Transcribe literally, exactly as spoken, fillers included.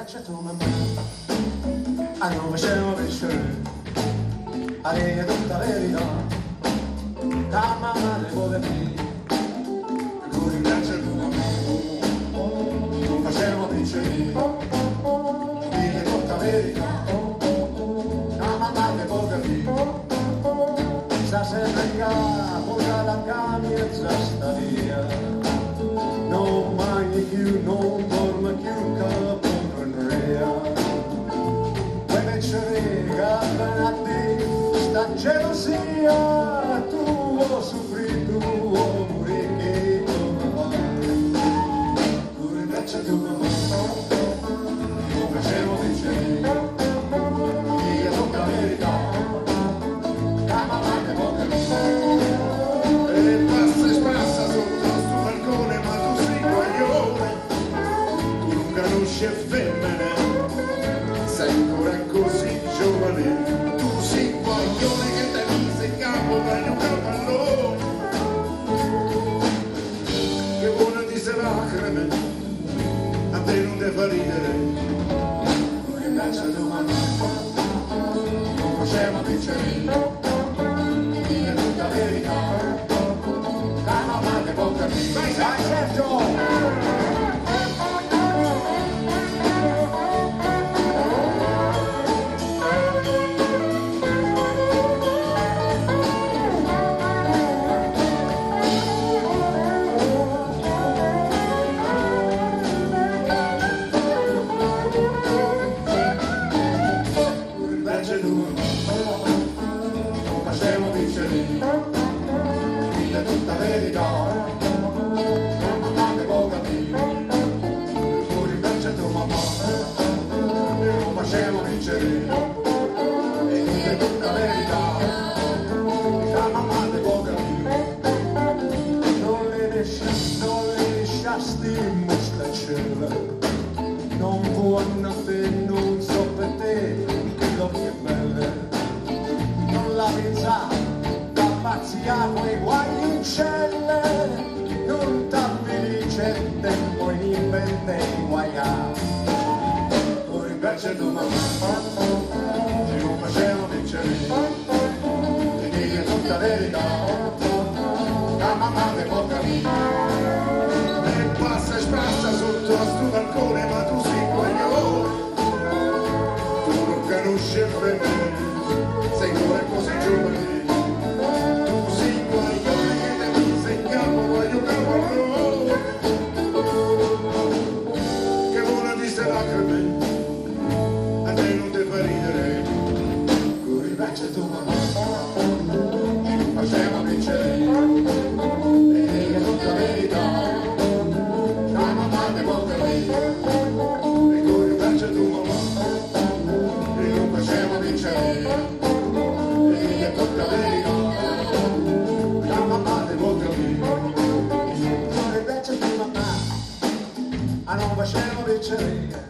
piace tua mamma, a non facciamo piacere, a lei è tutta verità, la mamma le vuole più, con il piace tua mamma, non facciamo piacere, lei è tutta verità, la mamma le vuole più, sa sempre che porta la camionetta sta via, non mangi più, non dorme più, che sta gelosia, tu ho soffrito, ho morito, pure invece tu non facevo piacere, io tutta la verità, la mamma che può capire, e passa e spassa sotto sto balcone, ma tu sei guaglione, non conosci femmine, sei ancora così giovane. A te non ti fa ridere, che piace a tua mamma, non facciamo piacere, è tutta la verità, la mamma che può capire. Vai Sergio! Tutta la verità, la mamma che può capire, pure invece tua mamma, non facciamo vincere, e è tutta la verità, la mamma che può capire, non le lasciasti, non le lasciasti in mostacella, non buona te, non so per te, che l'occhio è belle, non la pensavo. Pazziamo e guai in celle, non t'avvelice il tempo in invente in guaià. Ora invece tu mamma, se non facciamo vincere, ti dico tutta la verità, la mamma che può capire. E passa e spassa sotto a sto balcone, ma tu sei guaglione, tu non conosci il femmine, sei ancora così giovane. A te non ti fa ridere, pure invece tu mamma, facciamo vincere, e è tutta la verità, la mamma ti può capire, e pure invece tu mamma, e non facciamo vincere, e è tutta la verità, la mamma ti può capire, pure invece tu mamma, a non facciamo vincere.